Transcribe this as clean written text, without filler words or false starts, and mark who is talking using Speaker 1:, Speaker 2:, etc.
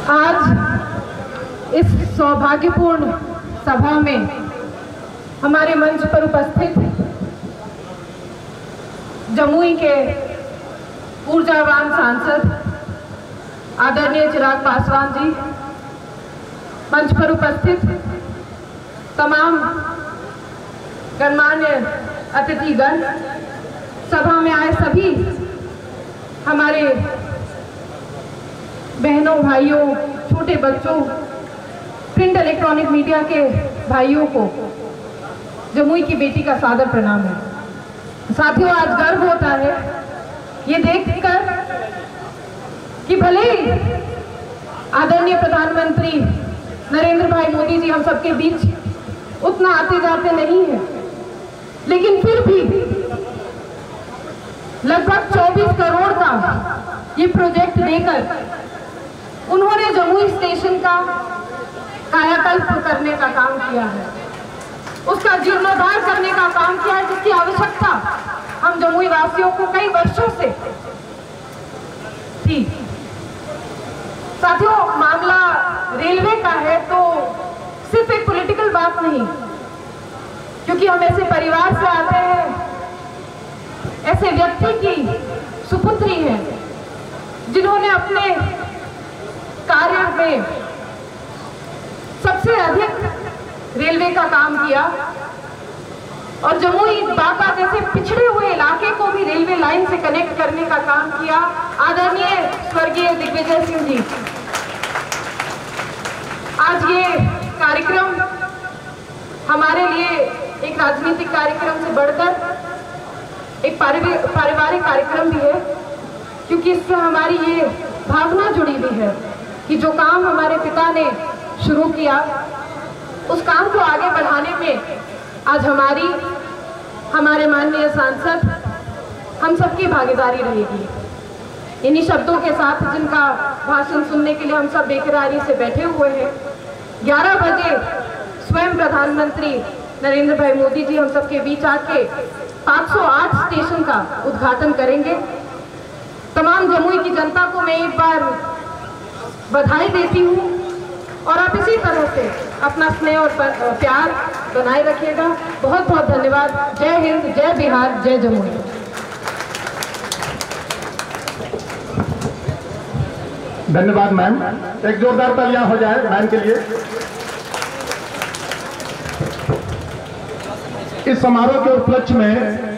Speaker 1: आज इस सौभाग्यपूर्ण सभा में हमारे मंच पर उपस्थित जमुई के ऊर्जावान सांसद आदरणीय चिराग पासवान जी, मंच पर उपस्थित तमाम गणमान्य अतिथिगण, सभा में आए सभी हमारे बहनों, भाइयों, छोटे बच्चों, प्रिंट इलेक्ट्रॉनिक मीडिया के भाइयों को जमुई की बेटी का सादर प्रणाम है। साथियों, आज गर्व होता है ये देखकर कि भले ही आदरणीय प्रधानमंत्री नरेंद्र भाई मोदी जी हम सबके बीच उतना आते जाते नहीं है, लेकिन फिर भी लगभग 24 करोड़ का ये प्रोजेक्ट देकर उन्होंने जमुई स्टेशन का कायाकल्प करने का काम किया है, उसका जीर्णोद्धार करने का काम किया है, जिसकी आवश्यकता हम जमुई वासियों को कई वर्षों से थी। साथियों, मामला रेलवे का है तो सिर्फ एक पॉलिटिकल बात नहीं, क्योंकि हम ऐसे परिवार से आते हैं, ऐसे व्यक्ति की सुपुत्री हैं जिन्होंने अपने कार्य में सबसे अधिक रेलवे का काम किया और जमुई बांका जैसे पिछड़े हुए इलाके को भी रेलवे लाइन से कनेक्ट करने का काम किया आदरणीय स्वर्गीय दिग्विजय सिंह जी। आज ये कार्यक्रम हमारे लिए एक राजनीतिक कार्यक्रम से बढ़कर एक पारिवारिक कार्यक्रम भी है, क्योंकि इससे हमारी ये भावना जुड़ी हुई है कि जो काम हमारे पिता ने शुरू किया उस काम को आगे बढ़ाने में आज हमारे माननीय सांसद हम सबकी भागीदारी रहेगी। इन्हीं शब्दों के साथ जिनका भाषण सुनने के लिए हम सब बेकरारी से बैठे हुए हैं, 11 बजे स्वयं प्रधानमंत्री नरेंद्र भाई मोदी जी हम सबके बीच आके 508 स्टेशन का उद्घाटन करेंगे। तमाम जमुई की जनता को मैं एक बार बधाई देती हूँ और आप इसी तरह से अपना स्नेह और प्यार बनाए रखिएगा। बहुत बहुत धन्यवाद। जय हिंद, जय बिहार, जय जमुई।
Speaker 2: धन्यवाद मैम। एक जोरदार तालियां हो जाए मैम के लिए। इस समारोह के उपलक्ष्य में